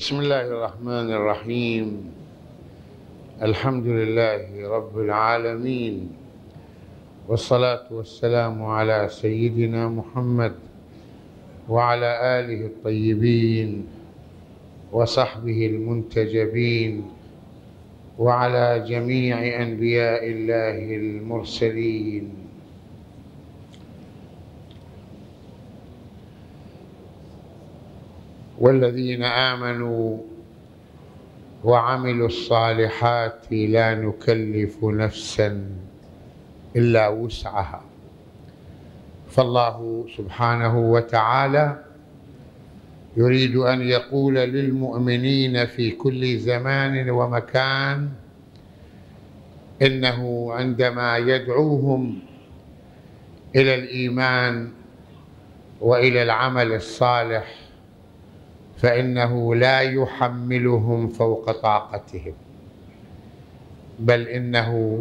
بسم الله الرحمن الرحيم. الحمد لله رب العالمين، والصلاة والسلام على سيدنا محمد وعلى آله الطيبين وصحبه المنتجبين وعلى جميع أنبياء الله المرسلين. والذين آمنوا وعملوا الصالحات لا نكلف نفسا إلا وسعها. فالله سبحانه وتعالى يريد أن يقول للمؤمنين في كل زمان ومكان إنه عندما يدعوهم إلى الإيمان وإلى العمل الصالح فإنه لا يحملهم فوق طاقتهم، بل إنه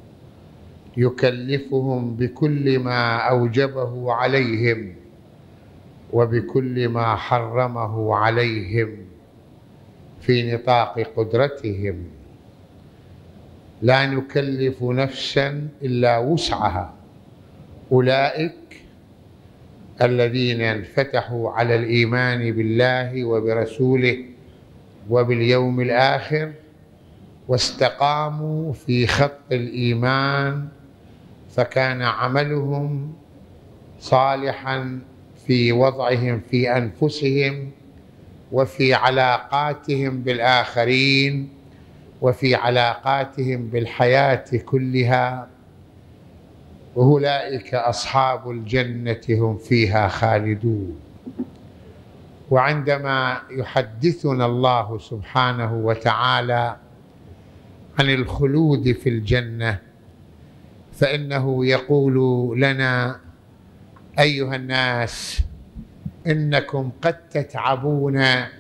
يكلفهم بكل ما أوجبه عليهم وبكل ما حرمه عليهم في نطاق قدرتهم. لا نكلف نفسا إلا وسعها. أولئك الذين انفتحوا على الإيمان بالله وبرسوله وباليوم الآخر واستقاموا في خط الإيمان، فكان عملهم صالحا في وضعهم في أنفسهم وفي علاقاتهم بالآخرين وفي علاقاتهم بالحياة كلها، وأولئك أصحاب الجنة هم فيها خالدون. وعندما يحدثنا الله سبحانه وتعالى عن الخلود في الجنة فإنه يقول لنا: أيها الناس، إنكم قد تتعبون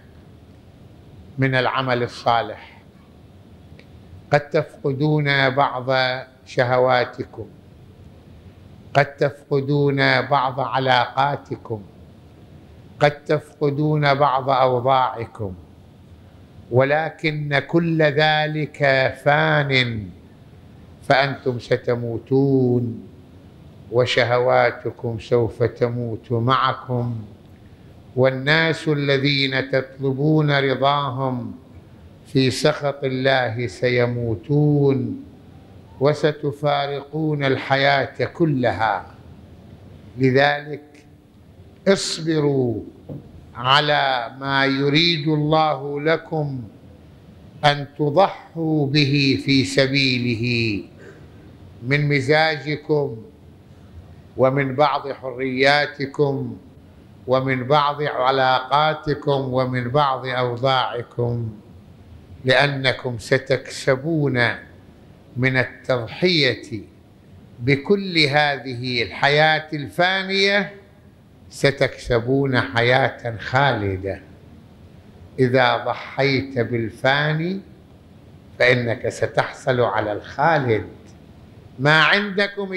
من العمل الصالح، قد تفقدون بعض شهواتكم، قد تفقدون بعض علاقاتكم، قد تفقدون بعض أوضاعكم، ولكن كل ذلك فان، فأنتم ستموتون وشهواتكم سوف تموت معكم، والناس الذين تطلبون رضاهم في سخط الله سيموتون وستفارقون الحياة كلها. لذلك اصبروا على ما يريد الله لكم أن تضحوا به في سبيله من مزاجكم ومن بعض حرياتكم ومن بعض علاقاتكم ومن بعض أوضاعكم، لأنكم ستكسبون من التضحية بكل هذه الحياة الفانية، ستكسبون حياة خالدة. إذا ضحيت بالفاني فإنك ستحصل على الخالد. ما عندكم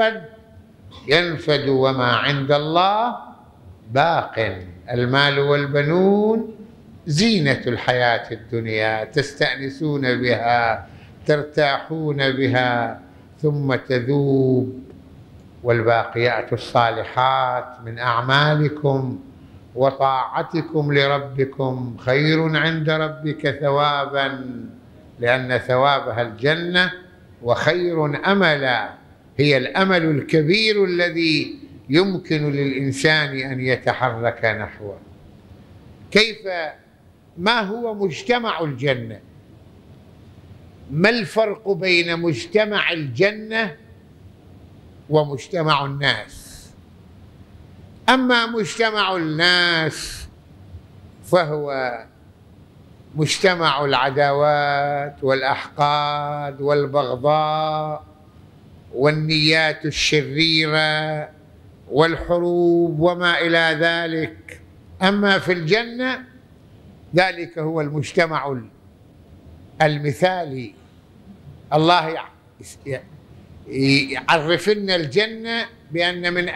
ينفد وما عند الله باق. المال والبنون زينة الحياة الدنيا، تستأنسون بها، ترتاحون بها، ثم تذوب. والباقيات الصالحات من أعمالكم وطاعتكم لربكم خير عند ربك ثوابا، لأن ثوابها الجنة، وخير أملا، هي الأمل الكبير الذي يمكن للإنسان أن يتحرك نحوه. ما هو مجتمع الجنة؟ ما الفرق بين مجتمع الجنة ومجتمع الناس؟ أما مجتمع الناس فهو مجتمع العداوات والأحقاد والبغضاء والنيات الشريرة والحروب وما إلى ذلك. أما في الجنة ذلك هو المجتمع المثالي. الله يعرف لنا الجنة بأن من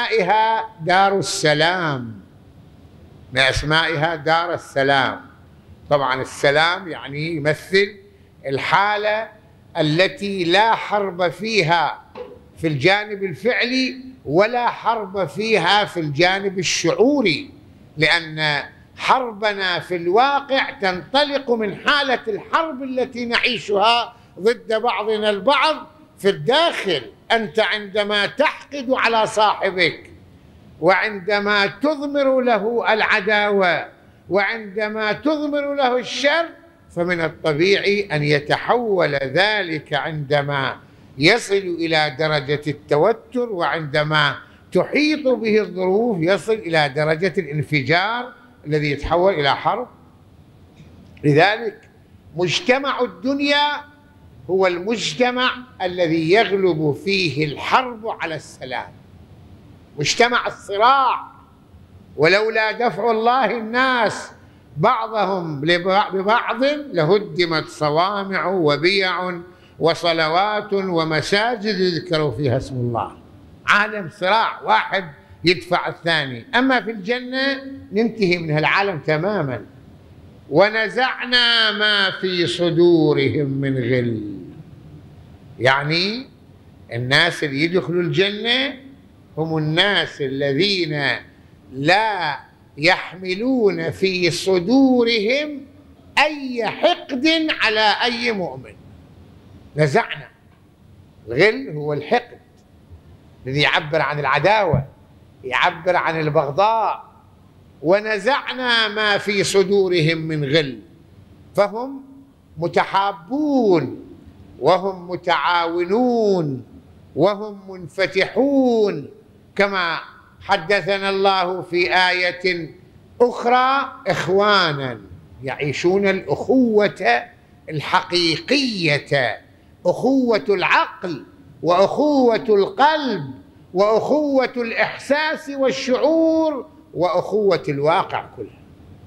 أسمائها دار السلام، من أسمائها دار السلام، طبعا السلام يعني يمثل الحالة التي لا حرب فيها في الجانب الفعلي ولا حرب فيها في الجانب الشعوري، لأن حربنا في الواقع تنطلق من حالة الحرب التي نعيشها ضد بعضنا البعض في الداخل. أنت عندما تحقد على صاحبك، وعندما تضمر له العداوة، وعندما تضمر له الشر، فمن الطبيعي أن يتحول ذلك عندما يصل إلى درجة التوتر، وعندما تحيط به الظروف يصل إلى درجة الانفجار الذي يتحول إلى حرب. لذلك مجتمع الدنيا هو المجتمع الذي يغلب فيه الحرب على السلام، مجتمع الصراع. ولولا دفع الله الناس بعضهم ببعض لهدمت صوامع وبيع وصلوات ومساجد يذكر فيها اسم الله. عالم صراع، واحد يدفع الثاني. أما في الجنة ننتهي من هالعالم تماما. ونزعنا ما في صدورهم من غل، يعني الناس اللي يدخلوا الجنة هم الناس الذين لا يحملون في صدورهم أي حقد على أي مؤمن. نزعنا، الغل هو الحقد الذي يعبر عن العداوة، يعبر عن البغضاء. ونزعنا ما في صدورهم من غل، فهم متحابون وهم متعاونون وهم منفتحون، كما حدثنا الله في آية أخرى: إخوانا يعيشون الأخوة الحقيقية، أخوة العقل وأخوة القلب وأخوة الإحساس والشعور وأخوة الواقع كلها.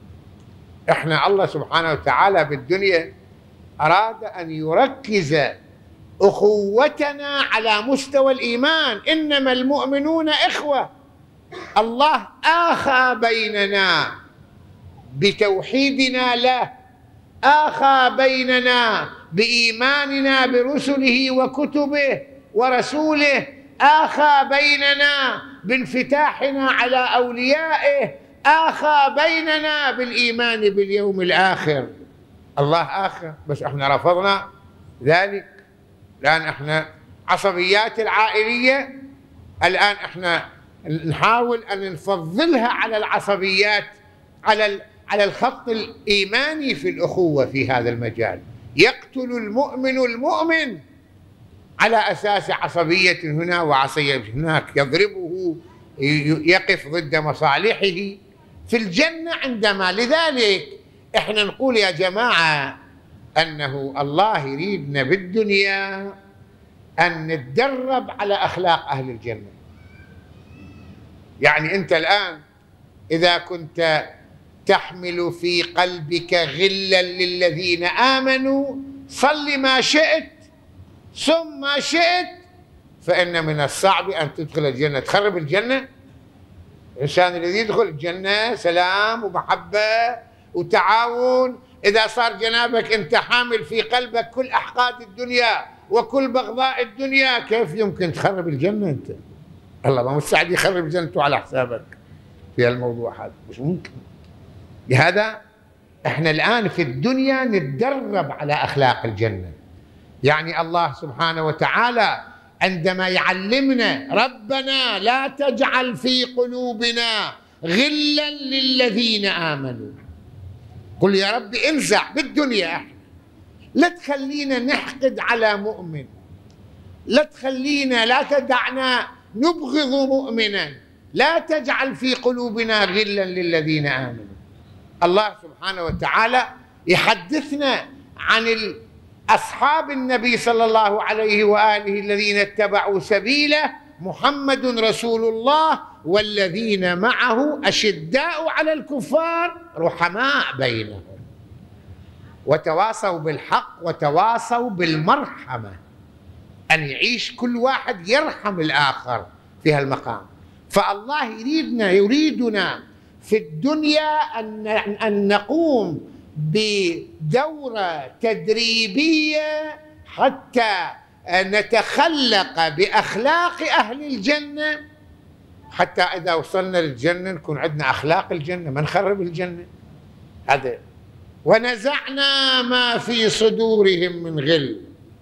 إحنا الله سبحانه وتعالى بالدنيا أراد أن يركز أخوتنا على مستوى الإيمان. إنما المؤمنون إخوة. الله آخى بيننا بتوحيدنا له، آخى بيننا بإيماننا برسله وكتبه ورسوله، آخى بيننا بانفتاحنا على أوليائه، آخى بيننا بالإيمان باليوم الآخر. الله آخى، بس احنا رفضنا ذلك. الآن احنا عصبيات العائلية، الآن احنا نحاول أن نفضلها على العصبيات، على الخط الإيماني في الأخوة في هذا المجال. يقتل المؤمن المؤمن على أساس عصبية هنا وعصبية هناك، يضربه، يقف ضد مصالحه. في الجنة عندما، لذلك احنا نقول يا جماعة أنه الله يريدنا بالدنيا أن نتدرب على أخلاق أهل الجنة. يعني أنت الآن إذا كنت تحمل في قلبك غلا للذين آمنوا، صل ما شئت صم ما شئت، فإن من الصعب أن تدخل الجنة. تخرب الجنة. الإنسان الذي يدخل الجنة سلام ومحبة وتعاون. إذا صار جنابك أنت حامل في قلبك كل أحقاد الدنيا وكل بغضاء الدنيا، كيف يمكن تخرب الجنة أنت؟ الله ما مستعد يخرب جنته على حسابك في الموضوع هذا، مش ممكن. لهذا احنا الآن في الدنيا نتدرب على أخلاق الجنة. يعني الله سبحانه وتعالى عندما يعلمنا: ربنا لا تجعل في قلوبنا غلا للذين آمنوا، قل يا رب انزع بالدنيا، احنا لا تخلينا نحقد على مؤمن، لا تخلينا، لا تدعنا نبغض مؤمنا، لا تجعل في قلوبنا غلا للذين آمنوا. الله سبحانه وتعالى يحدثنا عن أصحاب النبي صلى الله عليه وآله الذين اتبعوا سبيله: محمد رسول الله والذين معه أشداء على الكفار رحماء بينهم، وتواصوا بالحق وتواصوا بالمرحمة، أن يعيش كل واحد يرحم الآخر في هالمقام. فالله يريدنا في الدنيا أن نقوم بدورة تدريبية حتى نتخلق بأخلاق أهل الجنة، حتى إذا وصلنا للجنة نكون عندنا أخلاق الجنة، ما نخرب الجنة. هذا ونزعنا ما في صدورهم من غل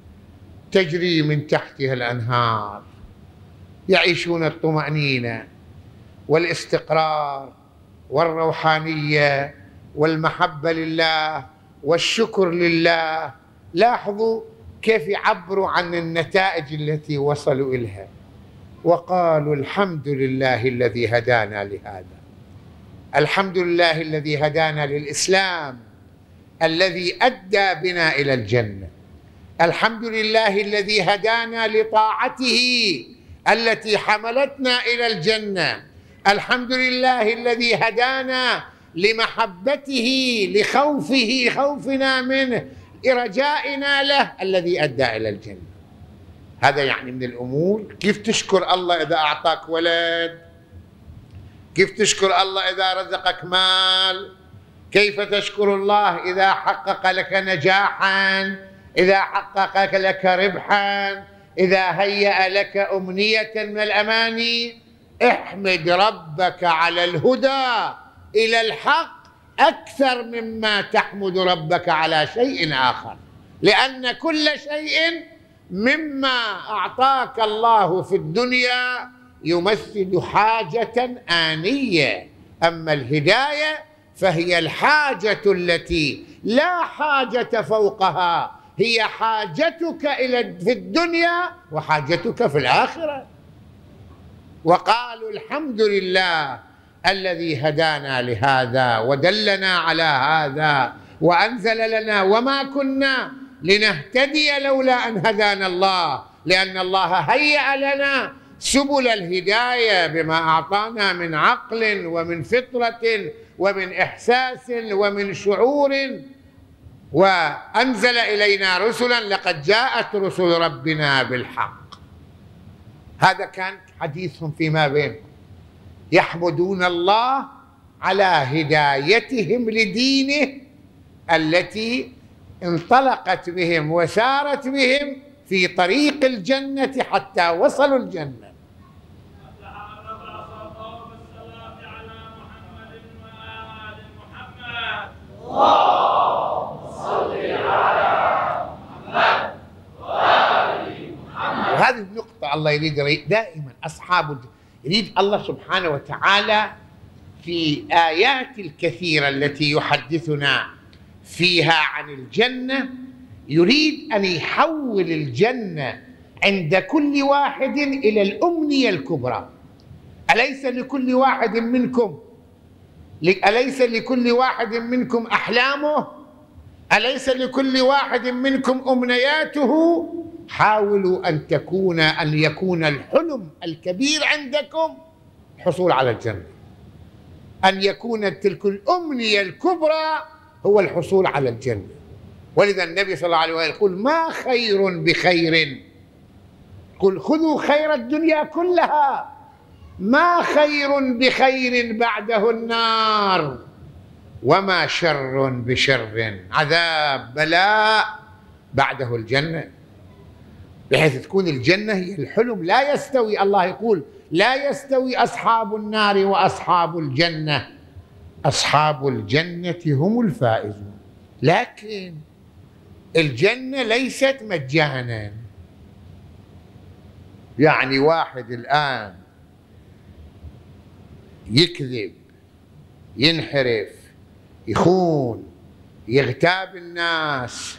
تجري من تحتها الأنهار، يعيشون الطمأنينة والاستقرار والروحانية والمحبة لله والشكر لله. لاحظوا كيف يعبروا عن النتائج التي وصلوا إليها، وقالوا الحمد لله الذي هدانا لهذا، الحمد لله الذي هدانا للإسلام الذي أدى بنا إلى الجنة، الحمد لله الذي هدانا لطاعته التي حملتنا إلى الجنة، الحمد لله الذي هدانا لمحبته لخوفه خوفنا منه لرجائنا له الذي أدى إلى الجنة. هذا يعني من الأمور. كيف تشكر الله إذا أعطاك ولد؟ كيف تشكر الله إذا رزقك مال؟ كيف تشكر الله إذا حقق لك نجاحا، إذا حقق لك ربحا، إذا هيأ لك أمنية من الأماني؟ احمد ربك على الهدى إلى الحق أكثر مما تحمد ربك على شيء آخر، لأن كل شيء مما أعطاك الله في الدنيا يمثل حاجة آنية، أما الهداية فهي الحاجة التي لا حاجة فوقها، هي حاجتك في الدنيا وحاجتك في الآخرة. وقالوا الحمد لله الذي هدانا لهذا ودلنا على هذا وأنزل لنا وما كنا لنهتدي لولا أن هدانا الله، لأن الله هيأ لنا سبل الهداية بما أعطانا من عقل ومن فطرة ومن إحساس ومن شعور، وأنزل إلينا رسلا لقد جاءت رسل ربنا بالحق. هذا كان حديثهم فيما بينهم، يحمدون الله على هدايتهم لدينه التي انطلقت بهم وسارت بهم في طريق الجنة حتى وصلوا الجنة. وهذه النقطة الله يريد دائما يريد الله سبحانه وتعالى في آيات الكثيرة التي يحدثنا فيها عن الجنة، يريد أن يحول الجنة عند كل واحد إلى الأمنية الكبرى. أليس لكل واحد منكم أحلامه؟ أليس لكل واحد منكم أمنياته؟ حاولوا أن يكون الحلم الكبير عندكم الحصول على الجنة، أن يكون تلك الأمنية الكبرى هو الحصول على الجنة. ولذا النبي صلى الله عليه وسلم يقول ما خير بخير، قل خذوا خير الدنيا كلها، ما خير بخير بعده النار، وما شر بشر عذاب بلاء بعده الجنة. بحيث تكون الجنة هي الحلم. لا يستوي، الله يقول لا يستوي أصحاب النار وأصحاب الجنة، أصحاب الجنة هم الفائزون. لكن الجنة ليست مجانا. يعني واحد الآن يكذب، ينحرف، يخون، يغتاب الناس،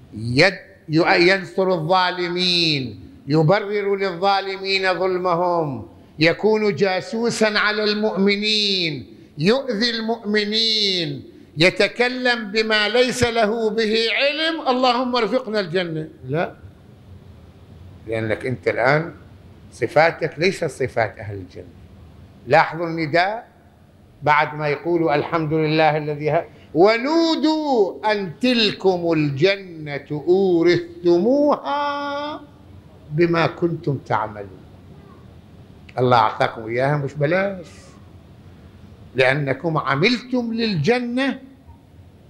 ينصر الظالمين، يبرر للظالمين ظلمهم، يكون جاسوسا على المؤمنين، يؤذي المؤمنين، يتكلم بما ليس له به علم، اللهم ارزقنا الجنة. لا، لأنك أنت الآن صفاتك ليست صفات أهل الجنة. لاحظوا النداء بعد ما يقولوا الحمد لله الذي ونودوا أن تلكم الجنة أورثتموها بما كنتم تعملون. الله أعطاكم إياها مش بلاش، لأنكم عملتم للجنة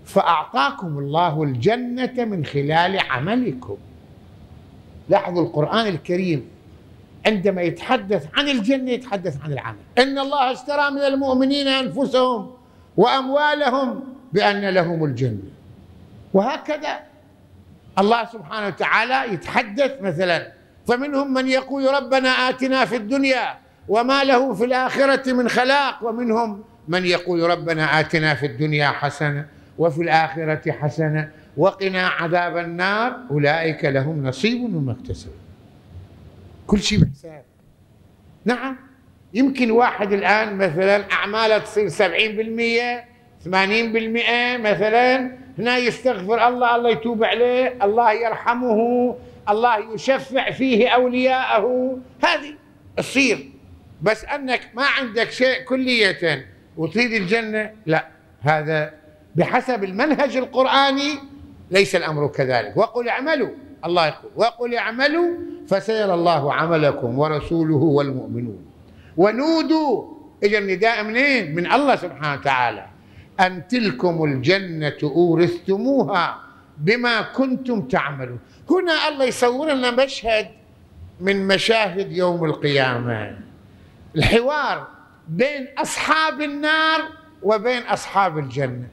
فأعطاكم الله الجنة من خلال عملكم. لاحظوا القرآن الكريم عندما يتحدث عن الجنة يتحدث عن العمل. إن الله اشترى من المؤمنين أنفسهم وأموالهم بأن لهم الجنة. وهكذا الله سبحانه وتعالى يتحدث مثلا فمنهم من يقول ربنا آتنا في الدنيا وما له في الآخرة من خلاق، ومنهم من يقول ربنا آتنا في الدنيا حسنة وفي الآخرة حسنة وقنا عذاب النار أولئك لهم نصيب مما اكتسبوا. كل شيء بحساب. نعم، يمكن واحد الآن مثلا أعماله تصير 70% 80% مثلا، هنا يستغفر الله، الله يتوب عليه، الله يرحمه، الله يشفع فيه أولياءه، هذه تصير. بس أنك ما عندك شيء كلية وتريد الجنة، لا، هذا بحسب المنهج القرآني ليس الأمر كذلك. وقل اعملوا، الله يقول وقل اعملوا فسيرى الله عملكم ورسوله والمؤمنون. ونودوا، إجا النداء منين؟ من الله سبحانه وتعالى، أن تلكم الجنة أورثتموها بما كنتم تعملون. هنا الله يصور لنا مشهد من مشاهد يوم القيامة، الحوار بين أصحاب النار وبين أصحاب الجنة.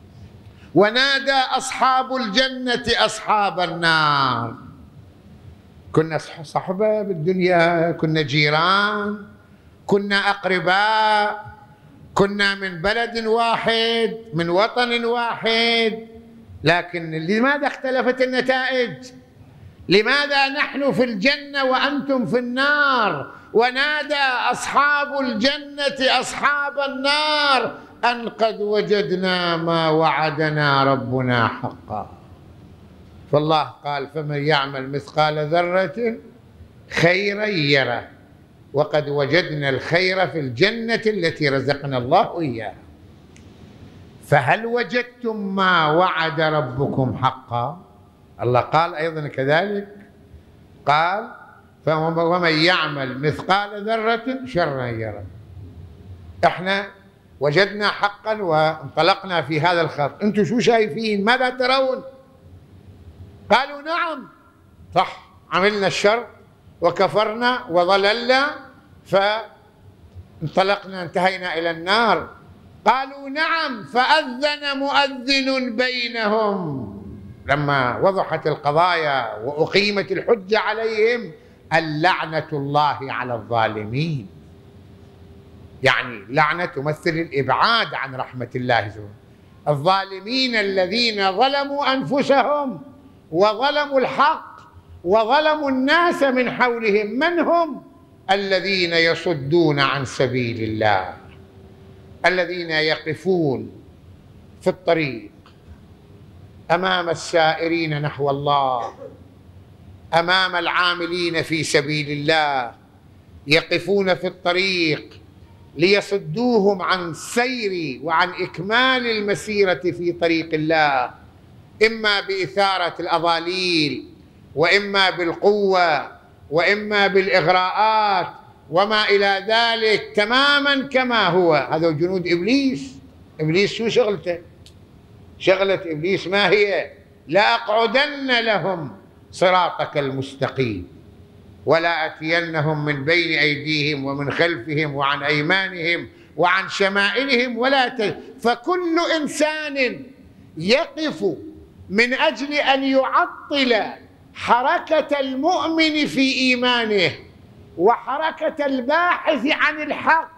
ونادى أصحاب الجنة أصحاب النار. كنا صحبة بالدنيا، كنا جيران، كنا أقرباء، كنا من بلد واحد، من وطن واحد، لكن لماذا اختلفت النتائج؟ لماذا نحن في الجنة وأنتم في النار؟ ونادى أصحاب الجنة أصحاب النار أن قد وجدنا ما وعدنا ربنا حقا. فالله قال فمن يعمل مثقال ذرة خيرا يره، وقد وجدنا الخير في الجنة التي رزقنا الله إياها. فهل وجدتم ما وعد ربكم حقا؟ الله قال أيضا كذلك، قال ومن يعمل مثقال ذرة شرا يره. احنا وجدنا حقا وانطلقنا في هذا الخط، انتم شو شايفين؟ ماذا ترون؟ قالوا نعم صح، عملنا الشر وكفرنا وضللنا فانطلقنا انتهينا إلى النار. قالوا نعم فأذن مؤذن بينهم، لما وضحت القضايا وأقيمت الحجة عليهم اللعنة الله على الظالمين. يعني لعنة تمثل الإبعاد عن رحمة الله سبحانه. الظالمين الذين ظلموا أنفسهم وظلموا الحق وظلموا الناس من حولهم، من هم؟ الذين يصدون عن سبيل الله، الذين يقفون في الطريق أمام السائرين نحو الله، أمام العاملين في سبيل الله، يقفون في الطريق ليصدوهم عن السير وعن إكمال المسيرة في طريق الله، إما بإثارة الأضاليل وإما بالقوة وإما بالإغراءات وما إلى ذلك، تماما كما هو. هذا جنود إبليس. إبليس شو شغلته؟ شغلة إبليس ما هي؟ لأقعدن لهم صراطك المستقيم ولا أتينهم من بين أيديهم ومن خلفهم وعن أيمانهم وعن شمائلهم فكل إنسان يقف من أجل أن يعطل حركة المؤمن في إيمانه وحركة الباحث عن الحق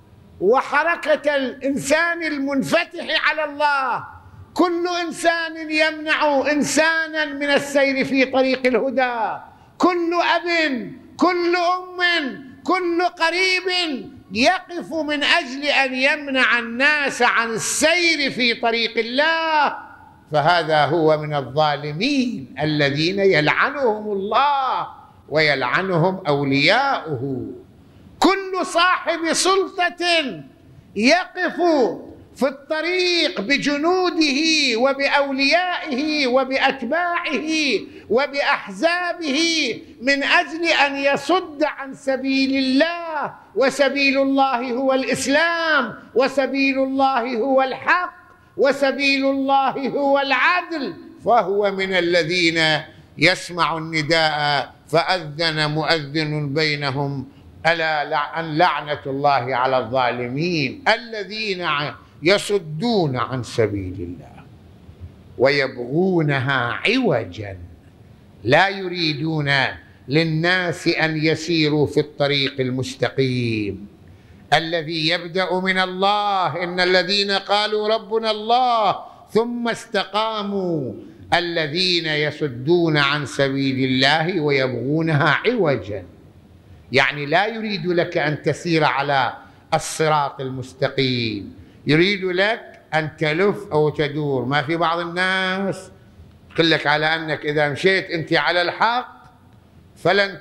وحركة الإنسان المنفتح على الله، كل إنسان يمنع إنسانا من السير في طريق الهدى، كل أب، كل أم، كل قريب يقف من أجل أن يمنع الناس عن السير في طريق الله، فهذا هو من الظالمين الذين يلعنهم الله ويلعنهم أولياؤه. كل صاحب سلطة يقف في الطريق بجنوده وبأوليائه وبأتباعه وبأحزابه من أجل أن يصد عن سبيل الله، وسبيل الله هو الإسلام، وسبيل الله هو الحق، وسبيل الله هو العدل، فهو من الذين يسمع النداء فأذن مؤذن بينهم ألا لعنة الله على الظالمين الذين يصدون عن سبيل الله ويبغونها عوجا لا يريدون للناس أن يسيروا في الطريق المستقيم الذي يبدأ من الله. إن الذين قالوا ربنا الله ثم استقاموا الذين يصدون عن سبيل الله ويبغونها عوجا، يعني لا يريد لك أن تسير على الصراط المستقيم، يريد لك أن تلف أو تدور. ما في بعض الناس يقول لك على أنك إذا مشيت أنت على الحق فلن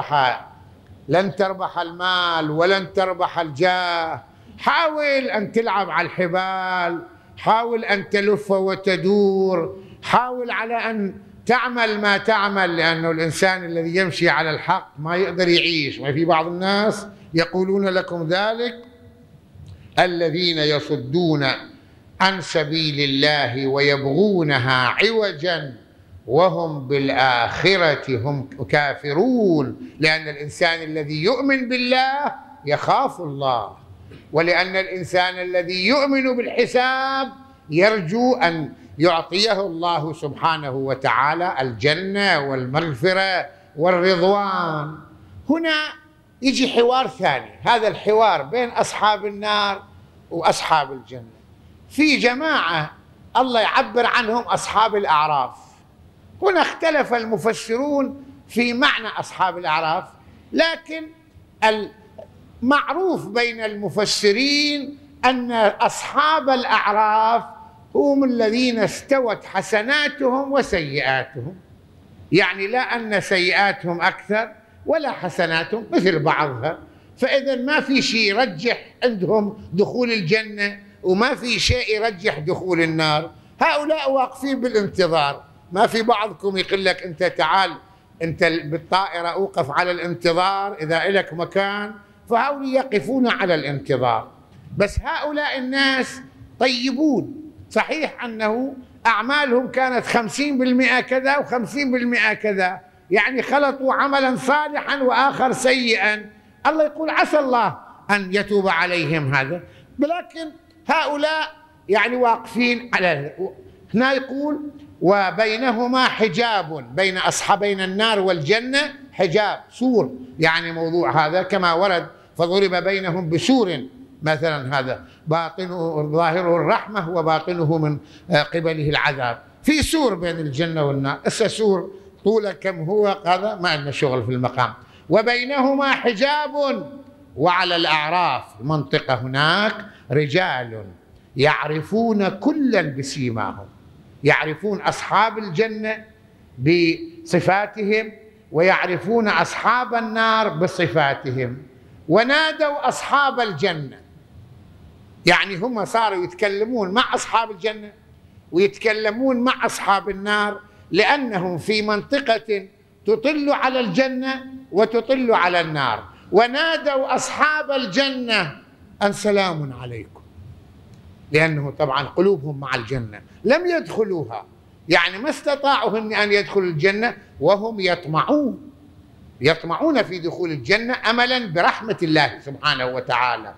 تربح المال ولن تربح الجاه، حاول أن تلعب على الحبال، حاول أن تلف وتدور، حاول على أن تعمل ما تعمل، لأنه الإنسان الذي يمشي على الحق ما يقدر يعيش. ما في بعض الناس يقولون لكم ذلك الذين يصدون عن سبيل الله ويبغونها عوجا وهم بالآخرة هم كافرون، لأن الإنسان الذي يؤمن بالله يخاف الله، ولأن الإنسان الذي يؤمن بالحساب يرجو أن يعطيه الله سبحانه وتعالى الجنة والمغفرة والرضوان. هنا يجي حوار ثاني، هذا الحوار بين أصحاب النار وأصحاب الجنة. في جماعة الله يعبر عنهم أصحاب الأعراف. هنا اختلف المفسرون في معنى أصحاب الأعراف، لكن المعروف بين المفسرين أن أصحاب الأعراف هم الذين استوت حسناتهم وسيئاتهم، يعني لا أن سيئاتهم أكثر ولا حسناتهم مثل بعضها، فإذا ما في شيء يرجح عندهم دخول الجنة وما في شيء يرجح دخول النار. هؤلاء واقفين بالانتظار. ما في بعضكم يقول لك أنت تعال أنت بالطائرة أوقف على الانتظار إذا لك مكان، فهؤلاء يقفون على الانتظار. بس هؤلاء الناس طيبون، صحيح أنه أعمالهم كانت 50% كذا و50% كذا، يعني خلطوا عملا صالحا وآخر سيئا. الله يقول عسى الله أن يتوب عليهم هذا، ولكن هؤلاء يعني واقفين على. هنا يقول وبينهما حجاب، بين أصحابين النار والجنة حجاب، سور، يعني موضوع هذا كما ورد فضرب بينهم بسور مثلا، هذا باطنه ظاهره الرحمة وباطنه من قبله العذاب. في سور بين الجنة والنار، سور طوله كم هو هذا ما لنا شغل في المقام. وبينهما حجاب وعلى الأعراف المنطقة هناك رجال يعرفون كلا بسيماهم، يعرفون أصحاب الجنة بصفاتهم ويعرفون أصحاب النار بصفاتهم. ونادوا أصحاب الجنة، يعني هم صاروا يتكلمون مع أصحاب الجنة ويتكلمون مع أصحاب النار، لأنهم في منطقة تطل على الجنة وتطل على النار. ونادوا أصحاب الجنة أن سلام عليكم، لأنه طبعا قلوبهم مع الجنة لم يدخلوها، يعني ما استطاعوا أن يدخلوا الجنة وهم يطمعون في دخول الجنة أملا برحمة الله سبحانه وتعالى.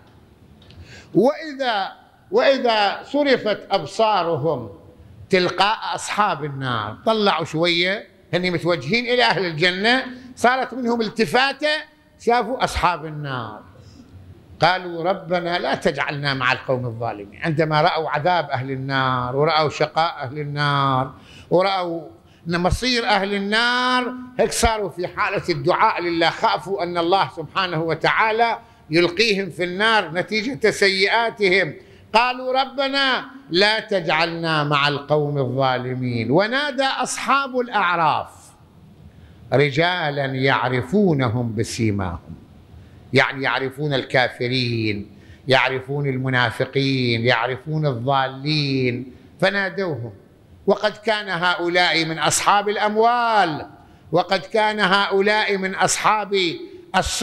وإذا صرفت أبصارهم تلقاء أصحاب النار، طلعوا شوية هن متوجهين إلى أهل الجنة، صارت منهم التفاتة شافوا أصحاب النار، قالوا ربنا لا تجعلنا مع القوم الظالمين. عندما رأوا عذاب أهل النار ورأوا شقاء أهل النار ورأوا مصير أهل النار، هيك صاروا في حالة الدعاء لله، خافوا أن الله سبحانه وتعالى يلقيهم في النار نتيجة سيئاتهم. قالوا ربنا لا تجعلنا مع القوم الظالمين. ونادى أصحاب الأعراف رجالا يعرفونهم بسيماهم، يعني يعرفون الكافرين، يعرفون المنافقين، يعرفون الضالين، فنادوهم. وقد كان هؤلاء من أصحاب الأموال، وقد كان هؤلاء من أصحاب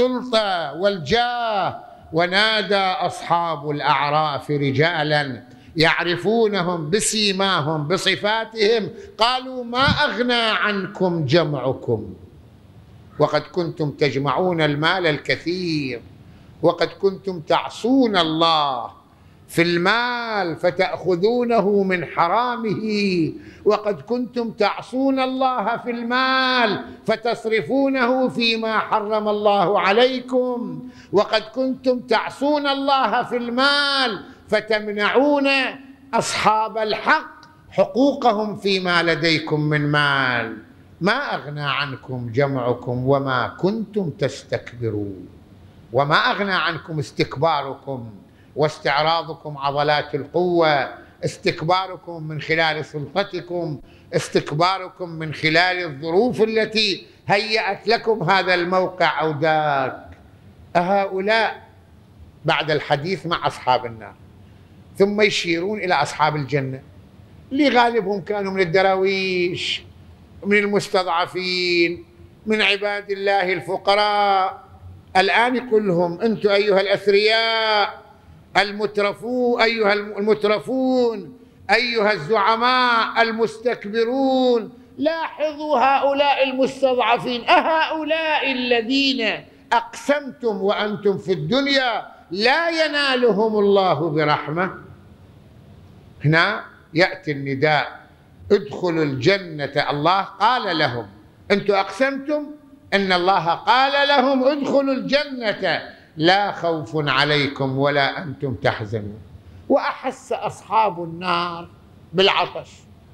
السلطة والجاه. ونادى أصحاب الأعراف رجالا يعرفونهم بسيماهم بصفاتهم قالوا ما أغنى عنكم جمعكم وقد كنتم تجمعون المال الكثير، وقد كنتم تعصون الله في المال فتأخذونه من حرامه، وقد كنتم تعصون الله في المال فتصرفونه فيما حرم الله عليكم، وقد كنتم تعصون الله في المال فتمنعون أصحاب الحق حقوقهم فيما لديكم من مال. ما أغنى عنكم جمعكم وما كنتم تستكبرون. وما أغنى عنكم استكباركم واستعراضكم عضلات القوة، استكباركم من خلال سلطتكم، استكباركم من خلال الظروف التي هيأت لكم هذا الموقع أو ذاك. أهؤلاء بعد الحديث مع أصحاب النار ثم يشيرون إلى أصحاب الجنة اللي غالبهم كانوا من الدراويش، من المستضعفين، من عباد الله الفقراء. الآن يقول لهم أنتم أيها الأثرياء المترفون أيها الزعماء المستكبرون، لاحظوا هؤلاء المستضعفين، أهؤلاء الذين أقسمتم وأنتم في الدنيا لا ينالهم الله برحمة. هنا يأتي النداء ادخلوا الجنة. الله قال لهم، أنتم أقسمتم أن الله قال لهم ادخلوا الجنة لا خوف عليكم ولا أنتم تحزنون. وأحس أصحاب النار بالعطش،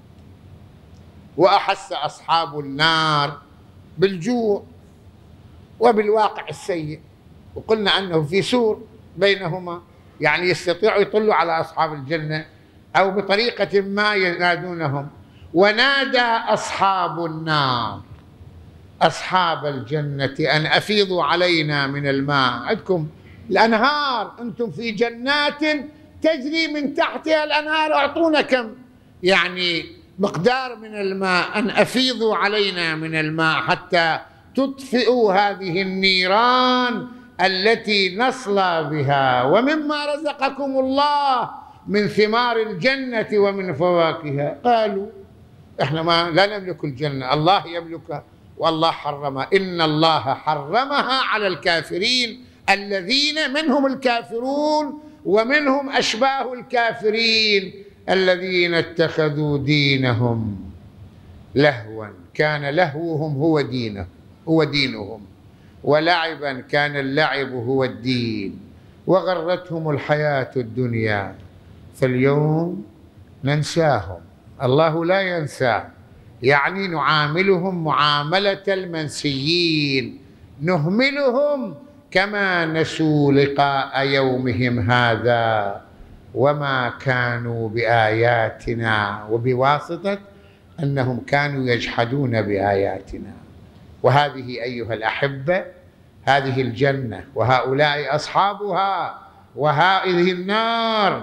وأحس أصحاب النار بالجوع وبالواقع السيء، وقلنا أنه في سور بينهما، يعني يستطيعوا يطلوا على أصحاب الجنة أو بطريقة ما ينادونهم. ونادى أصحاب النار أصحاب الجنة أن أفيضوا علينا من الماء. عندكم الأنهار، أنتم في جنات تجري من تحتها الأنهار، أعطونا كم يعني مقدار من الماء، أن أفيضوا علينا من الماء حتى تطفئوا هذه النيران التي نصلى بها، ومما رزقكم الله من ثمار الجنة ومن فواكهها. قالوا احنا لا نملك الجنة، الله يملكها والله حرمها. إن الله حرمها على الكافرين الذين منهم الكافرون ومنهم أشباه الكافرين الذين اتخذوا دينهم لهوا، كان لهوهم هو دينهم، ولعبا كان اللعب هو الدين، وغرتهم الحياة الدنيا. فاليوم ننساهم، الله لا ينسى، يعني نعاملهم معاملة المنسيين، نهملهم كما نسوا لقاء يومهم هذا وما كانوا بآياتنا، وبواسطة أنهم كانوا يجحدون بآياتنا. وهذه أيها الأحبة هذه الجنة، وهؤلاء أصحابها، وهذه النار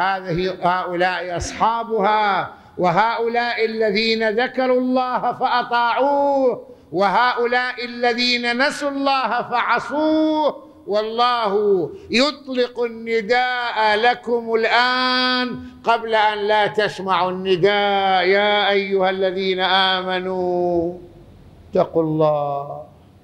هؤلاء أصحابها، وهؤلاء الذين ذكروا الله فأطاعوه، وهؤلاء الذين نسوا الله فعصوه. والله يطلق النداء لكم الآن قبل أن لا تسمعوا النداء. يا أيها الذين آمنوا اتقوا الله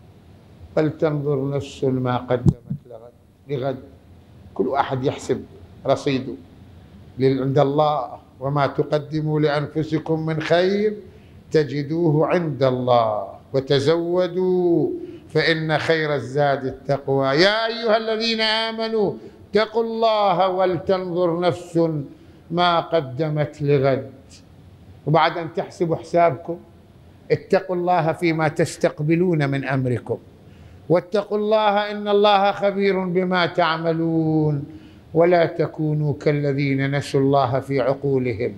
فلتنظر نفس ما قدمت لغد. كل واحد يحسب رصيده عند الله، وما تقدموا لأنفسكم من خير تجدوه عند الله، وتزودوا فإن خير الزاد التقوى. يا أيها الذين آمنوا اتقوا الله ولتنظر نفس ما قدمت لغد. وبعد أن تحسبوا حسابكم اتقوا الله فيما تستقبلون من أمركم، واتقوا الله إن الله خبير بما تعملون. ولا تكونوا كالذين نسوا الله في عقولهم،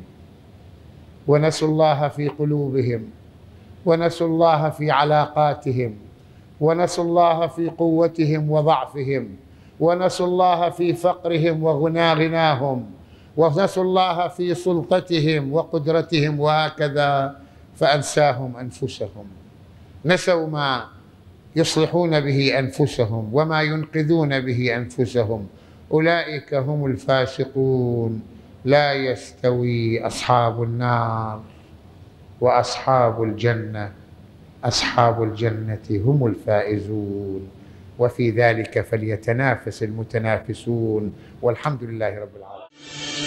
ونسوا الله في قلوبهم، ونسوا الله في علاقاتهم، ونسوا الله في قوتهم وضعفهم، ونسوا الله في فقرهم وغناهم، ونسوا الله في سلطتهم وقدرتهم، وهكذا فأنساهم أنفسهم. نسوا ما يصلحون به أنفسهم وما ينقذون به أنفسهم. أولئك هم الفاسقون. لا يستوي أصحاب النار وأصحاب الجنة، أصحاب الجنة هم الفائزون، وفي ذلك فليتنافس المتنافسون، والحمد لله رب العالمين.